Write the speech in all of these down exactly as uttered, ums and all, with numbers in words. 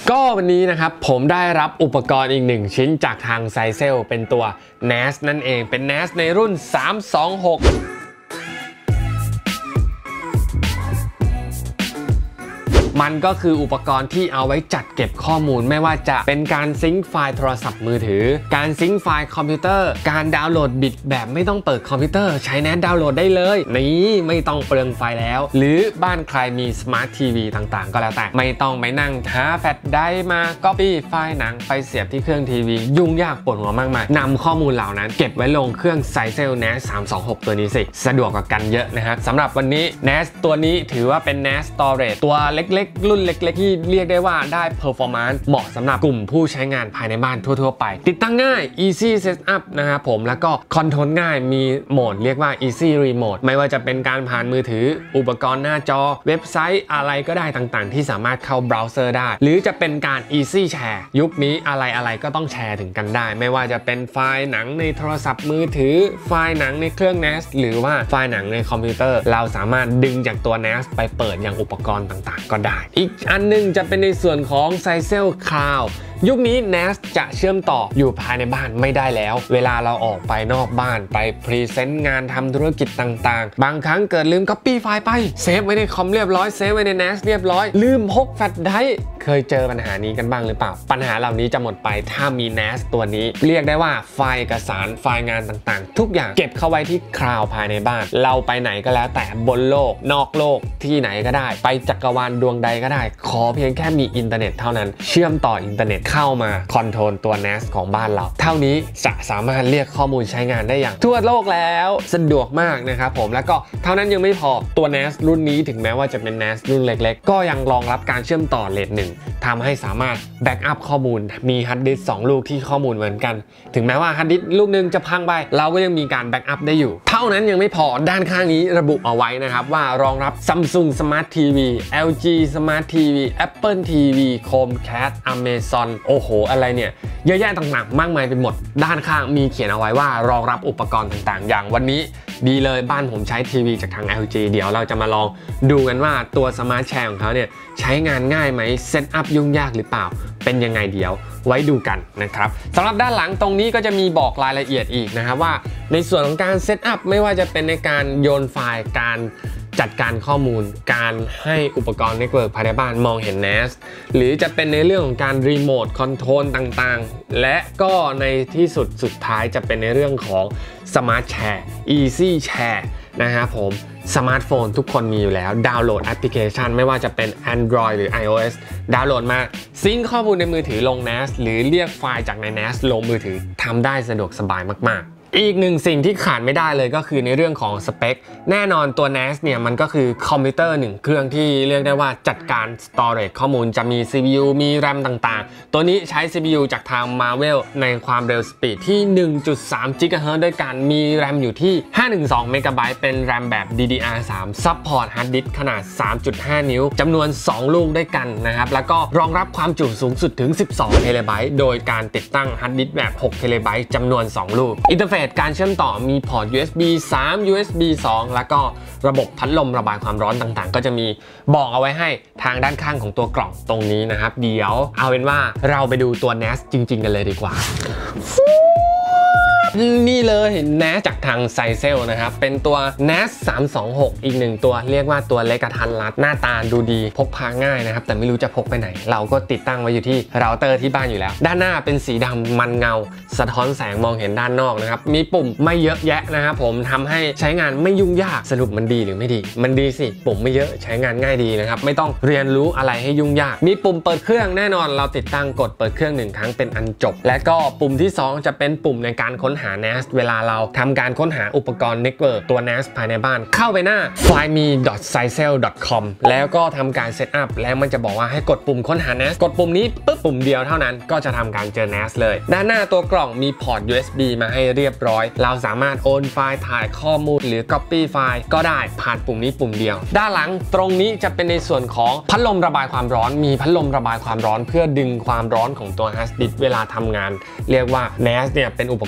ก็วันนี้นะครับผมได้รับอุปกรณ์อีกหนึ่งชิ้นจากทางไซเซลเป็นตัว เนส นั่นเองเป็น เนส ในรุ่นสามสองหกมันก็คืออุปกรณ์ที่เอาไว้จัดเก็บข้อมูลไม่ว่าจะเป็นการซิงค์ไฟล์โทรศัพท์มือถือการซิงค์ไฟล์คอมพิวเตอร์การดาวน์โหลดบิตแบบไม่ต้องเปิดคอมพิวเตอร์ใช้ เนส ดาวน์โหลดได้เลยนี่ไม่ต้องเปลืองไฟแล้วหรือบ้านใครมีสมาร์ททีวีต่างๆก็แล้วแต่ไม่ต้องไปนั่งหาแฟลชไดรฟ์มาก๊อปปี้ไฟล์หนังไปเสียบที่เครื่องทีวียุ่งยากปวดหัวมากมายนำข้อมูลเหล่านั้นเก็บไว้ลงเครื่องไซเซล เนส สามสองหกตัวนี้สิสะดวกกว่ากันเยอะนะครับสำหรับวันนี้ เนส ตัวนี้ถือว่าเป็น เนส Storage ตัวเล็กๆรุ่นเล็กๆที่เรียกได้ว่าได้ performance เหมาะสำหรับกลุ่มผู้ใช้งานภายในบ้านทั่วๆไปติดตั้งง่าย easy setup นะครับผมแล้วก็คอนโทรลง่ายมีโหมดเรียกว่า easy remote ไม่ว่าจะเป็นการผ่านมือถืออุปกรณ์หน้าจอเว็บไซต์อะไรก็ได้ต่างๆที่สามารถเข้าเบราว์เซอร์ได้หรือจะเป็นการ easy share ยุคนี้อะไรๆก็ต้องแชร์ถึงกันได้ไม่ว่าจะเป็นไฟล์หนังในโทรศัพท์มือถือไฟล์หนังในเครื่อง เนส หรือว่าไฟล์หนังในคอมพิวเตอร์เราสามารถดึงจากตัว เนส ไปเปิดยังอุปกรณ์ต่างๆก็ได้อีกอันนึงจะเป็นในส่วนของไซเซล Cloud ยุคนี้ เนส จะเชื่อมต่ออยู่ภายในบ้านไม่ได้แล้วเวลาเราออกไปนอกบ้านไปพรีเซนต์งานทำธุรกิจต่างๆบางครั้งเกิดลืม Copy ไฟล์ไปเซฟไว้ในคอมเรียบร้อยเซฟไว้ใน เนส เรียบร้อยลืมพกแฟลชไดรฟ์เคยเจอปัญหานี้กันบ้างหรือเปล่าปัญหาเหล่านี้จะหมดไปถ้ามี เนส ตัวนี้เรียกได้ว่าไฟล์เอกสารไฟล์งานต่างๆทุกอย่างเก็บเข้าไว้ที่คลาวด์ภายในบ้านเราไปไหนก็แล้วแต่บนโลกนอกโลกที่ไหนก็ได้ไปจักรวาลดวงใดก็ได้ขอเพียงแค่มีอินเทอร์เน็ตเท่านั้นเชื่อมต่ออินเทอร์เน็ตเข้ามาคอนโทรลตัว เนส ของบ้านเราเท่านี้จะสามารถเรียกข้อมูลใช้งานได้อย่างทั่วโลกแล้วสะดวกมากนะครับผมแล้วก็เท่านั้นยังไม่พอตัว เนส รุ่นนี้ถึงแม้ว่าจะเป็น เนส รุ่นเล็กๆก็ยังรองรับการเชื่อมต่อเลทหนึ่งทำให้สามารถแบ็กอัพข้อมูลมีฮาร์ดดิสก์สองลูกที่ข้อมูลเหมือนกันถึงแม้ว่าฮาร์ดดิสก์ลูกนึงจะพังไปเราก็ยังมีการแบ็กอัพได้อยู่เท่านั้นยังไม่พอด้านข้างนี้ระบุเอาไว้นะครับว่ารองรับ Samsung Smart ที วี แอล จี Smart ที วี Apple ที วี Chromecast Amazon โอ้โหอะไรเนี่ยเยอะแยะต่างๆมากมายไปหมดด้านข้างมีเขียนเอาไว้ว่ารองรับอุปกรณ์ต่างๆอย่างวันนี้ดีเลยบ้านผมใช้ทีวีจากทาง แอล จี เดี๋ยวเราจะมาลองดูกันว่าตัว Smart Share ของเขาเนี่ยใช้งานง่ายไหมเซตอัพยุ่งยากหรือเปล่าเป็นยังไงเดี๋ยวไว้ดูกันนะครับสำหรับด้านหลังตรงนี้ก็จะมีบอกรายละเอียดอีกนะครับว่าในส่วนของการเซตอัพไม่ว่าจะเป็นในการโยนไฟล์การจัดการข้อมูลการให้อุปกรณ์เน็ตเวิร์กภายในบ้านมองเห็น เนส หรือจะเป็นในเรื่องของการรีโมทคอนโทรลต่างๆและก็ในที่สุดสุดท้ายจะเป็นในเรื่องของ Smart Share Easy Share นะครับผมสมาร์ทโฟนทุกคนมีอยู่แล้วดาวน์โหลดแอปพลิเคชันไม่ว่าจะเป็น Android หรือ iOS ดาวน์โหลดมาซิงค์ข้อมูลในมือถือลง เนส หรือเรียกไฟล์จากใน เนส ลงมือถือทำได้สะดวกสบายมากๆอีกหนึ่งสิ่งที่ขาดไม่ได้เลยก็คือในเรื่องของสเปคแน่นอนตัว เนส เนี่ยมันก็คือคอมพิวเตอร์หนึ่งเครื่องที่เรียกได้ว่าจัดการ storage ข้อมูลจะมี ซี พี ยู มี แรม ต่างๆตัวนี้ใช้ ซี พี ยู จากทาง Marvell ในความเร็วสปีดที่ หนึ่งจุดสาม กิกะเฮิรตซ์ด้วยกันมี แรม อยู่ที่ ห้าร้อยสิบสอง เมกะไบต์เป็น แรม แบบ ดี ดี อาร์ สาม ซัพพอร์ตฮาร์ดดิสก์ขนาด สามจุดห้า นิ้วจำนวนสองลูกด้วยกันนะครับแล้วก็รองรับความจุสูงสุดถึงสิบสองเทราไบต์โดยการติดตั้งฮาร์ดดิสก์แบบหกเทราไบต์จำนวนสองลูกอินเทอร์เฟซการเชื่อมต่อมีพอร์ต ยู เอส บี สาม ยู เอส บี สอง แล้วก็ระบบพัดลมระบายความร้อนต่างๆก็จะมีบอกเอาไว้ให้ทางด้านข้างของตัวกล่องตรงนี้นะครับเดี๋ยวเอาเป็นว่าเราไปดูตัว เนส จริงๆกันเลยดีกว่านี่เลย เนส จากทางไซเซลนะครับเป็นตัว เนส สามสองหกอีกหนึ่งตัวเรียกว่าตัวเล็กกระทัดรัดหน้าตาดูดีพกพาง่ายนะครับแต่ไม่รู้จะพกไปไหนเราก็ติดตั้งไว้อยู่ที่เราเตอร์ที่บ้านอยู่แล้วด้านหน้าเป็นสีดำมันเงาสะท้อนแสงมองเห็นด้านนอกนะครับมีปุ่มไม่เยอะแยะนะครับผมทำให้ใช้งานไม่ยุ่งยากสรุปมันดีหรือไม่ดีมันดีสิปุ่มไม่เยอะใช้งานง่ายดีนะครับไม่ต้องเรียนรู้อะไรให้ยุ่งยากมีปุ่มเปิดเครื่องแน่นอนเราติดตั้งกดเปิดเครื่องหนึ่งครั้งเป็นอันจบและก็ปุ่มที่สองจะเป็นปุ่มในการค้นหา เนส เวลาเราทำการค้นหาอุปกรณ์เน็ตเวิร์กตัว เนส ภายในบ้านเข้าไปหน้า ไฟล์มี ดอท ไซเซล ดอท คอม แล้วก็ทำการเซตอัพแล้วมันจะบอกว่าให้กดปุ่มค้นหา เนส กดปุ่มนี้ปุ๊บปุ่มเดียวเท่านั้นก็จะทำการเจอ เนส เลยด้านหน้าตัวกล่องมีพอร์ต ยู เอส บี มาให้เรียบร้อยเราสามารถโอนไฟล์ถ่ายข้อมูลหรือ Copy ไฟล์ก็ได้ผ่านปุ่มนี้ปุ่มเดียวด้านหลังตรงนี้จะเป็นในส่วนของพัดลมระบายความร้อนมีพัดลมระบายความร้อนเพื่อดึงความร้อนของตัวฮาร์ดดิสก์เวลาทำงานเรียกว่า เนส เนี่ยเป็นอุปกรณ์อีกหนึ่ง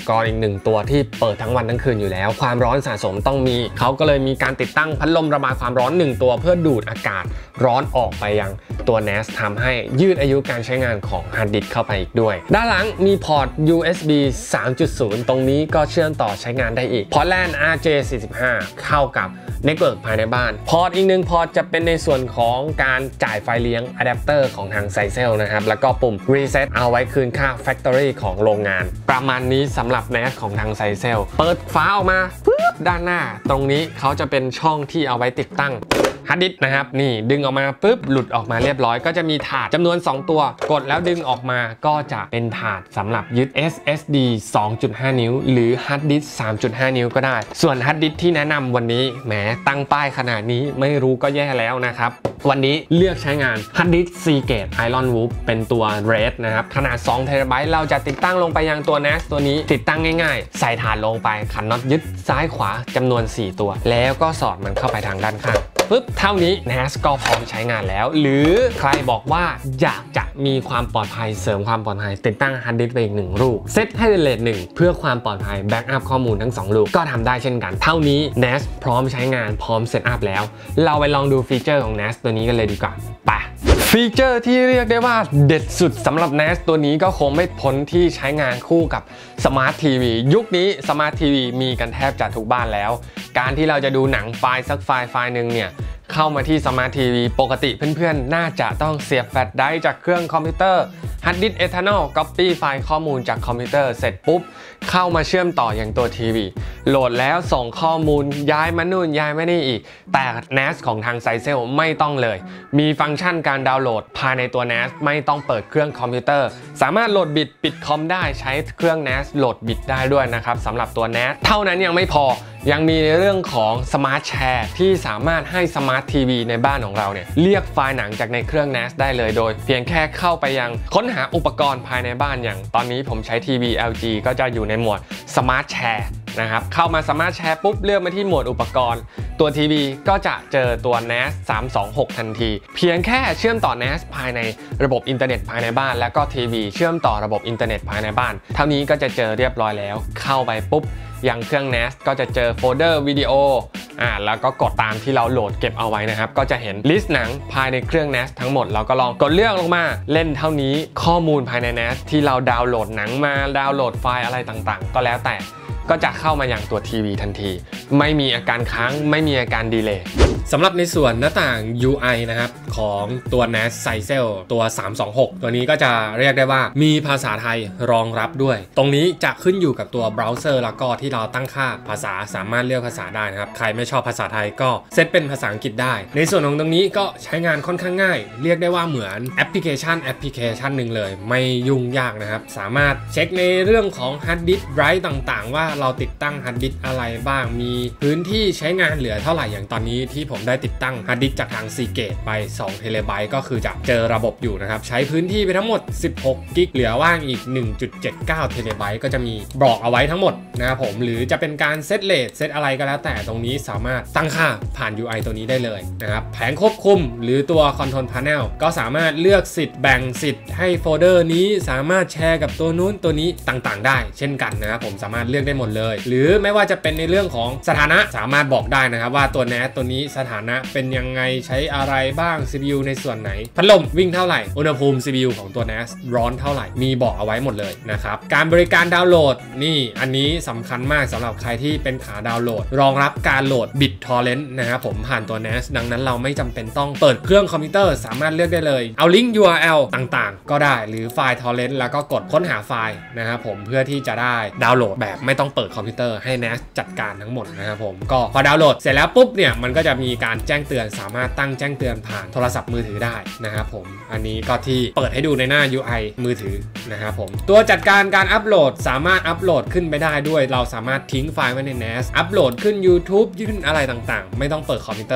นึ่งตัวที่เปิดทั้งวันทั้งคืนอยู่แล้วความร้อนสะสมต้องมีเขาก็เลยมีการติดตั้งพัดลมระบายความร้อนหนึ่งตัวเพื่อดูดอากาศร้อนออกไปยังตัว เน เอส ทำให้ยืดอายุการใช้งานของฮาร์ดดิสก์เข้าไปอีกด้วยด้านหลังมีพอร์ต ยู เอส บี สามจุดศูนย์ ตรงนี้ก็เชื่อมต่อใช้งานได้อีกพอร์ต แลน อาร์ เจ สี่สิบห้า เข้ากับเน็ตเวิร์กภายในบ้านพอร์ตอีกหนึ่งพอร์ตจะเป็นในส่วนของการจ่ายไฟเลี้ยงอะแดปเตอร์ของทางไซเซลนะครับแล้วก็ปุ่ม Reset เอาไว้คืนค่า Factory ของโรงงานประมาณนี้สำหรับ เน เอส ของทางไซเซลเปิดฝาออกมาปุ๊บด้านหน้าตรงนี้เขาจะเป็นช่องที่เอาไว้ติดตั้งฮาร์ดดิสก์นะครับนี่ดึงออกมาปุ๊บหลุดออกมาเรียบร้อยก็จะมีถาดจำนวนสองตัวกดแล้วดึงออกมาก็จะเป็นถาดสำหรับยึด เอส เอส ดี สองจุดห้า นิ้วหรือฮาร์ดดิสก์ สามจุดห้า นิ้วก็ได้ส่วนฮาร์ดดิสก์ที่แนะนำวันนี้แหมตั้งป้ายขนาดนี้ไม่รู้ก็แย่แล้วนะครับวันนี้เลือกใช้งานฮาร์ดดิสก์ Seagate Iron Wolf เป็นตัว Red นะครับขนาดสองเทราไบต์เราจะติดตั้งลงไปยังตัว เน เอส ตัวนี้ติดตั้งง่ายๆใส่ถาดลงไปขันน็อตยึดซ้ายขวาจำนวนสี่ตัวแล้วก็สอดมันเข้าไปทางด้านข้างปึ๊บเท่านี้ เน เอส ก็พร้อมใช้งานแล้วหรือใครบอกว่าอยากจะมีความปลอดภัยเสริมความปลอดภัยติดตั้งฮาร์ดดิสก์ไปอีกหนึ่งลูกเซตให้เป็นเลทหนึ่งเพื่อความปลอดภัยแบ็กอัพข้อมูลทั้งสองลูกก็ทำได้เช่นกันเท่านี้ เน เอส พร้อมใช้งานพร้อมเซตอัพแล้วเราไปลองดูฟีเจอร์ของ เน เอส ตัวนี้กันเลยดีกว่าไปฟีเจอร์ที่เรียกได้ว่าเด็ดสุดสำหรับ เน เอส ตัวนี้ก็คงไม่พ้นที่ใช้งานคู่กับสมาร์ททีวียุคนี้สมาร์ททีวีมีกันแทบจะทุกบ้านแล้วการที่เราจะดูหนังไฟล์สักไฟล์ไฟล์หนึ่งเนี่ยเข้ามาที่สมาร์ททีวีปกติเพื่อนๆน่าจะต้องเสียบแฟลชไดรฟ์จากเครื่องคอมพิวเตอร์ฮาร์ดดิสก์ Eternal Copy ไฟล์ข้อมูลจากคอมพิวเตอร์เสร็จปุ๊บเข้ามาเชื่อมต่ออย่างตัวทีวีโหลดแล้วส่งข้อมูลย้ายมานู่นย้ายมานี่อีกแต่ เน เอส ของทางไซเซลไม่ต้องเลยมีฟังก์ชันการดาวน์โหลดภายในตัว เน เอส ไม่ต้องเปิดเครื่องคอมพิวเตอร์สามารถโหลดบิตปิดคอมได้ใช้เครื่อง เน เอส โหลดบิตได้ด้วยนะครับสำหรับตัว เน เอส เท่านั้นยังไม่พอยังมีในเรื่องของสมาร์ทแชร์ที่สามารถให้สมาร์ททีวีในบ้านของเราเนี่ยเรียกไฟล์หนังจากในเครื่อง เน เอส ได้เลยโดยเพียงแค่เข้าไปยังค้นหาอุปกรณ์ภายในบ้านอย่างตอนนี้ผมใช้ทีวี แอล จี ก็จะอยู่ในหมวดสมาร์ทแชร์นะครับเข้ามาสามารถแชร์ปุ๊บเลือกมาที่หมวดอุปกรณ์ตัวทีวีก็จะเจอตัว เน เอส สามสองหกทันทีเพียงแค่เชื่อมต่อ เน เอส ภายในระบบอินเทอร์เน็ตภายในบ้านแล้วก็ทีวีเชื่อมต่อระบบอินเทอร์เน็ตภายในบ้านเท่านี้ก็จะเจอเรียบร้อยแล้วเข้าไปปุ๊บอย่างเครื่อง เน เอส ก็จะเจอโฟลเดอร์วิดีโออ่าแล้วก็กดตามที่เราโหลดเก็บเอาไว้นะครับก็จะเห็นลิสต์หนังภายในเครื่อง เน เอส ทั้งหมดเราก็ลองกดเลือกลงมาเล่นเท่านี้ข้อมูลภายใน เน เอส ที่เราดาวน์โหลดหนังมาดาวน์โหลดไฟล์อะไรต่างๆก็แล้วแต่ก็จะเข้ามาอย่างตัวทีวีทันทีไม่มีอาการค้างไม่มีอาการดีเลย์สำหรับในส่วนหน้าต่าง ยู ไอ นะครับของตัว เน เอส Cycel ตัวสามสองหกตัวนี้ก็จะเรียกได้ว่ามีภาษาไทยรองรับด้วยตรงนี้จะขึ้นอยู่กับตัวเบราว์เซอร์แล้วก็ที่เราตั้งค่าภาษาสามารถเลือกภาษาได้นะครับใครไม่ชอบภาษาไทยก็เซตเป็นภาษาอังกฤษได้ในส่วนของตรงนี้ก็ใช้งานค่อนข้างง่ายเรียกได้ว่าเหมือนแอปพลิเคชันแอปพลิเคชันหนึ่งเลยไม่ยุ่งยากนะครับสามารถเช็คในเรื่องของฮาร์ดดิสก์ไดรฟ์ต่างๆว่าเราติดตั้งฮาร์ดดิสก์อะไรบ้างมีพื้นที่ใช้งานเหลือเท่าไหร่อย่างตอนนี้ที่ผมได้ติดตั้งฮาร์ดดิสก์จากทาง Seagate ไปสองเทราไบต์ก็คือจะเจอระบบอยู่นะครับใช้พื้นที่ไปทั้งหมดสิบหกกิกเหลือว่างอีก หนึ่งจุดเจ็ดเก้าเทราไบต์ก็จะมีบอกเอาไว้ทั้งหมดนะครับผมหรือจะเป็นการเซตเรทเซตอะไรก็แล้วแต่ตรงนี้สามารถตั้งค่าผ่าน ยู ไอ ตัวนี้ได้เลยนะครับแผงควบคุมหรือตัว Control Panel ก็สามารถเลือกสิทธิ์แบ่งสิทธิ์ให้โฟลเดอร์นี้สามารถแชร์กับตัวนู้นตัวนี้ต่างๆได้เช่นกันนะครับผมสามารถเลือกได้หมดเลยหรือไม่ว่าจะเป็นในเรื่องของสถานะสามารถบอกได้นะครับว่าตัว เน เอส ตัวนี้สถานะเป็นยังไงใช้อะไรบ้าง ซี พี ยู ในส่วนไหนพัดลมวิ่งเท่าไหร่อุณหภูมิ ซี พี ยู ของตัว เน เอส ร้อนเท่าไหร่มีบอกเอาไว้หมดเลยนะครับการบริการดาวน์โหลดนี่อันนี้สำคัญมากสำหรับใครที่เป็นขาดาวน์โหลดรองรับการโหลด BitTorrent นะครับผมผ่านตัว เน เอส ดังนั้นเราไม่จำเป็นต้องเปิดเครื่องคอมพิวเตอร์สามารถเลือกได้เลยเอาลิงก์ ยู อาร์ แอล ต่างๆก็ได้หรือไฟล์ Torrent แล้วก็กดค้นหาไฟล์นะครับผมเพื่อที่จะได้ดาวน์โหลดแบบไม่ต้องเปิดคอมพิวเตอร์ให้ เน เอส จัดการทั้งหมดนะครับผมก็พอดาวน์โหลดเสร็จแล้วปุ๊บเนี่ยมันก็จะมีการแจ้งเตือนสามารถตั้งแจ้งเตือนผ่านโทรศัพท์มือถือได้นะครับผมอันนี้ก็ที่เปิดให้ดูในหน้า ยู ไอ มือถือนะครับผมตัวจัดการการอัปโหลดสามารถอัปโหลดขึ้นไปได้ด้วยเราสามารถทิ้งไฟล์ไว้ใน เน เอส อัปโหลดขึ้น YouTube ขึ้นอะไรต่างๆไม่ต้องเปิดคอมพิวเตอร์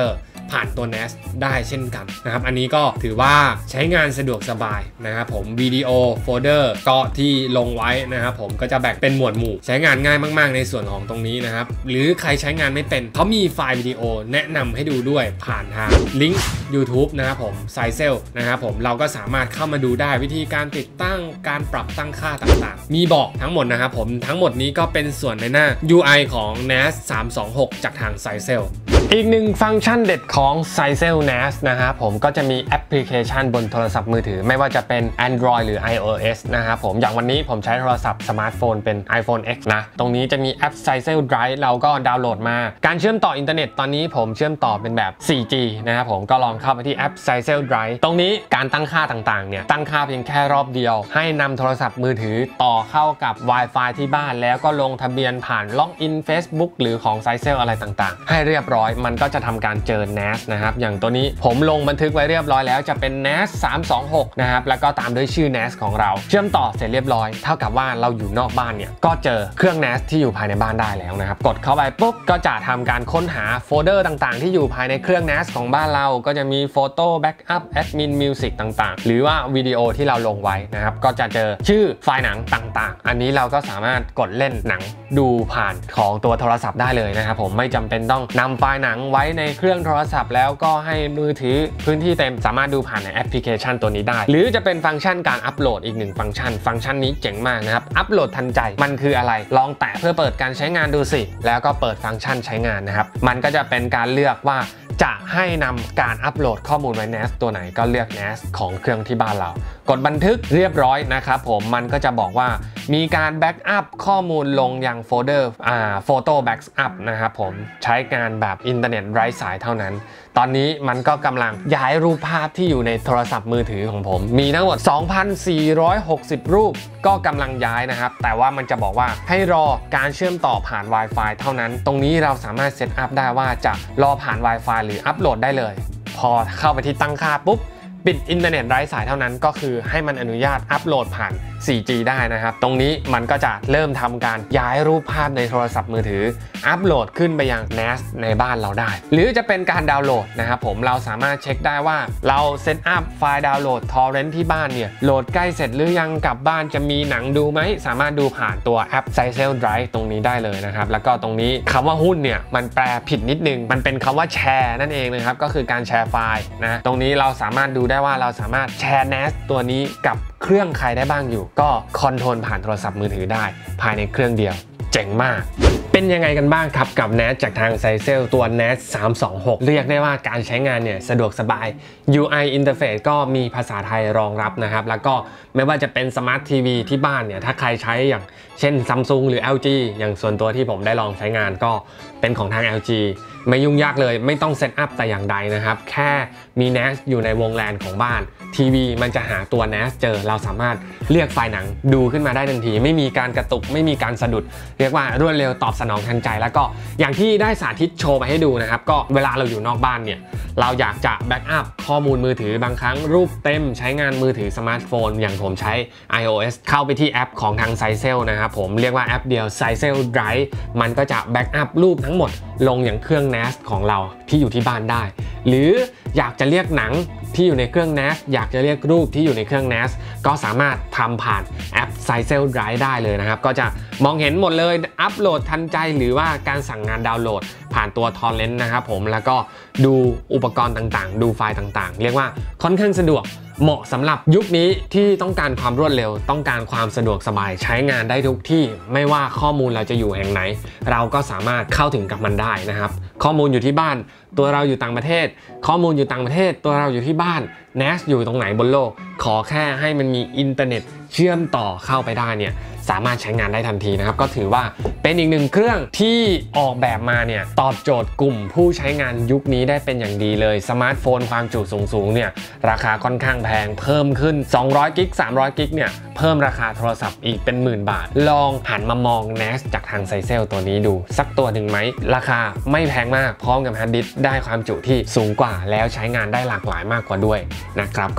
ผ่านตัว เน เอส ได้เช่นกันนะครับอันนี้ก็ถือว่าใช้งานสะดวกสบายนะครับผมวิดีโอโฟลเดอร์ก็ที่ลงไว้นะครับผมก็จะแบ่งเป็นหมวดหมู่ใช้งานง่ายมากๆในส่วนของตรงนี้นะครับหรือใครใช้งานไม่เป็นเขามีไฟล์วิดีโอแนะนำให้ดูด้วยผ่านทางลิงก์ YouTube นะครับผม Sizel นะครับผมเราก็สามารถเข้ามาดูได้วิธีการติดตั้งการปรับตั้งค่าต่างๆมีบอกทั้งหมดนะครับผมทั้งหมดนี้ก็เป็นส่วนในหน้า ยู ไอ ของ เน เอ เอส สามสองหกจากทาง Sizelอีกหนึ่งฟังก์ชันเด็ดของ Sizel เน เอ เอส นะครับผมก็จะมีแอปพลิเคชันบนโทรศัพท์มือถือไม่ว่าจะเป็น Android หรือ iOS นะครับผมอย่างวันนี้ผมใช้โทรศัพท์สมาร์ทโฟนเป็น iPhone เอ็กซ์ นะตรงนี้จะมีแอป Sizel Drive เราก็ดาวน์โหลดมาการเชื่อมต่ออินเทอร์เน็ตตอนนี้ผมเชื่อมต่อเป็นแบบ โฟร์จี นะครับผมก็ลองเข้าไปที่แอป Sizel Drive ตรงนี้การตั้งค่าต่างๆเนี่ยตั้งค่าเพียงแค่รอบเดียวให้นำโทรศัพท์มือถือต่อเข้ากับ Wi-Fi ที่บ้านแล้วก็ลงทะเบียนผ่านล็อกอิน Facebook หรือของ Sizel อะไรต่างๆให้เรียบร้อยมันก็จะทำการเจอ เน เอ เอส นะครับอย่างตัวนี้ผมลงบันทึกไว้เรียบร้อยแล้วจะเป็น เน เอ เอส สามสองหกนะครับแล้วก็ตามด้วยชื่อ เน เอ เอส ของเราเชื่อมต่อเสร็จเรียบร้อยเท่ากับว่าเราอยู่นอกบ้านเนี่ยก็เจอเครื่อง เน เอ เอส ที่อยู่ภายในบ้านได้แล้วนะครับกดเข้าไปปุ๊บก็จะทำการค้นหาโฟลเดอร์ต่างๆที่อยู่ภายในเครื่อง เน เอ เอส ของบ้านเราก็จะมีโฟโต้แบ็กอัพแอดมินมิวสิกต่างๆหรือว่าวิดีโอที่เราลงไว้นะครับก็จะเจอชื่อไฟล์หนังต่างๆอันนี้เราก็สามารถกดเล่นหนังดูผ่านของตัวโทรศัพท์ได้เลยนะครับผมไม่จำเป็นต้องนำไฟล์หนังไว้ในเครื่องโทรศัพท์แล้วก็ให้มือถือพื้นที่เต็มสามารถดูผ่านในแอปพลิเคชันตัวนี้ได้หรือจะเป็นฟังก์ชันการอัปโหลดอีกหนึ่งฟังก์ชันฟังก์ชันนี้เจ๋งมากนะครับอัปโหลดทันใจมันคืออะไรลองแตะเพื่อเปิดการใช้งานดูสิแล้วก็เปิดฟังก์ชันใช้งานนะครับมันก็จะเป็นการเลือกว่าจะให้นำการอัปโหลดข้อมูลไว้ เน เอ เอส ตัวไหนก็เลือก เน เอ เอส ของเครื่องที่บ้านเรากดบันทึกเรียบร้อยนะครับผมมันก็จะบอกว่ามีการแบ็กอัพข้อมูลลงยังโฟลเดอร์อ่าโฟโต้แบ็กอัพนะครับผมใช้งานแบบอินเทอร์เน็ตไร้สายเท่านั้นตอนนี้มันก็กำลังย้ายรูปภาพที่อยู่ในโทรศัพท์มือถือของผมมีทั้งหมด สองพันสี่ร้อยหกสิบ รูปก็กำลังย้ายนะครับแต่ว่ามันจะบอกว่าให้รอการเชื่อมต่อผ่าน Wi-Fi เท่านั้นตรงนี้เราสามารถเซตอัพได้ว่าจะรอผ่าน Wi-Fi หรืออัปโหลดได้เลยพอเข้าไปที่ตั้งค่าปุ๊บปิดอินเทอร์เน็ตไร้สายเท่านั้นก็คือให้มันอนุญาตอัปโหลดผ่าน โฟร์จี ได้นะครับตรงนี้มันก็จะเริ่มทำการย้ายรูปภาพในโทรศัพท์มือถืออัปโหลดขึ้นไปยัง เน เอ เอส ในบ้านเราได้หรือจะเป็นการดาวน์โหลดนะครับผมเราสามารถเช็คได้ว่าเราเซตอัพไฟล์ดาวน์โหลดทอร์เรนต์ที่บ้านเนี่ยโหลดใกล้เสร็จหรือยังกลับบ้านจะมีหนังดูไหมสามารถดูผ่านตัวแอป Sizel Drive ตรงนี้ได้เลยนะครับแล้วก็ตรงนี้คำว่าหุ้นเนี่ยมันแปลผิดนิดนึงมันเป็นคำว่าแชร์นั่นเองนะครับก็คือการแชร์ไฟล์นะตรงนี้เราสามารถดูได้ว่าเราสามารถแชร์ เน เอ เอส ตัวนี้กับเครื่องใครได้บ้างอยู่ก็คอนโทรลผ่านโทรศัพท์มือถือได้ภายในเครื่องเดียวเจ๋งมากเป็นยังไงกันบ้างครับกับ เน เอ เอส จากทาง Sizel ตัว เน เอ เอส สามสองหกเรียกได้ว่าการใช้งานเนี่ยสะดวกสบาย ยู ไอ Interface ก็มีภาษาไทยรองรับนะครับแล้วก็ไม่ว่าจะเป็นสมาร์ททีวีที่บ้านเนี่ยถ้าใครใช้อย่างเช่น Samsung หรือ แอล จี อย่างส่วนตัวที่ผมได้ลองใช้งานก็เป็นของทาง แอล จี ไม่ยุ่งยากเลยไม่ต้องเซตอัพแต่อย่างใดนะครับแค่มี เน เอ เอส อยู่ในวงแลนของบ้านทีวีมันจะหาตัว เน เอ เอส เจอเราสามารถเรียกไฟล์หนังดูขึ้นมาได้ทันทีไม่มีการกระตุกไม่มีการสะดุดเรียกว่ารวดเร็วตอบสนองทันใจแล้วก็อย่างที่ได้สาธิตโชว์ไปให้ดูนะครับก็เวลาเราอยู่นอกบ้านเนี่ยเราอยากจะแบ็กอัพข้อมูลมือถือบางครั้งรูปเต็มใช้งานมือถือสมาร์ทโฟนอย่างผมใช้ iOS เข้าไปที่แอปของทาง Sizel นะครับผมเรียกว่าแอปเดียว Sizel Drive มันก็จะแบ็กอัพรูปทั้งหมดลงอย่างเครื่อง เน เอ เอส ของเราที่อยู่ที่บ้านได้หรืออยากจะเรียกหนังที่อยู่ในเครื่อง เน เอ เอส อยากจะเรียกรูปที่อยู่ในเครื่อง เน เอ เอส ก็สามารถทำผ่านแอป Sizel Drive ได้เลยนะครับก็จะมองเห็นหมดเลยอัปโหลดทันใจหรือว่าการสั่งงานดาวน์โหลดผ่านตัว Torrent นะครับผมแล้วก็ดูอุปกรณ์ต่างๆดูไฟล์ต่างๆเรียกว่าค่อนข้างสะดวกเหมาะสำหรับยุคนี้ที่ต้องการความรวดเร็วต้องการความสะดวกสบายใช้งานได้ทุกที่ไม่ว่าข้อมูลเราจะอยู่แห่งไหนเราก็สามารถเข้าถึงกับมันได้นะครับข้อมูลอยู่ที่บ้านตัวเราอยู่ต่างประเทศข้อมูลอยู่ต่างประเทศตัวเราอยู่ที่บ้าน เน เอ เอส อยู่ตรงไหนบนโลกขอแค่ให้มันมีอินเทอร์เน็ตเชื่อมต่อเข้าไปได้เนี่ยสามารถใช้งานได้ทันทีนะครับก็ถือว่าเป็นอีกหนึ่งเครื่องที่ออกแบบมาเนี่ยตอบโจทย์กลุ่มผู้ใช้งานยุคนี้ได้เป็นอย่างดีเลยสมาร์ทโฟนความจุสูงๆเนี่ยราคาค่อนข้างแพงเพิ่มขึ้นสองร้อยกิกสามร้อยกิกเนี่ยเพิ่มราคาโทรศัพท์อีกเป็นหมื่นบาทลองหันมามอง เน เอ เอส จากทาง Sizel ตัวนี้ดูสักตัวหนึ่งไหมราคาไม่แพงมากพร้อมกับฮาร์ดดิสก์ได้ความจุที่สูงกว่าแล้วใช้งานได้หลากหลายมากกว่าด้วยนะครับก็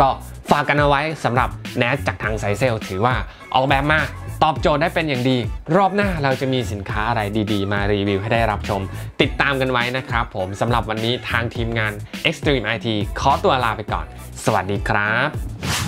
ฝากกันเอาไว้สำหรับ เน เอ เอส จากทางไซเซลถือว่าออกแบบมาตอบโจทย์ได้เป็นอย่างดีรอบหน้าเราจะมีสินค้าอะไรดีๆมารีวิวให้ได้รับชมติดตามกันไว้นะครับผมสำหรับวันนี้ทางทีมงาน Extreme ไอ ที ขอตัวลาไปก่อนสวัสดีครับ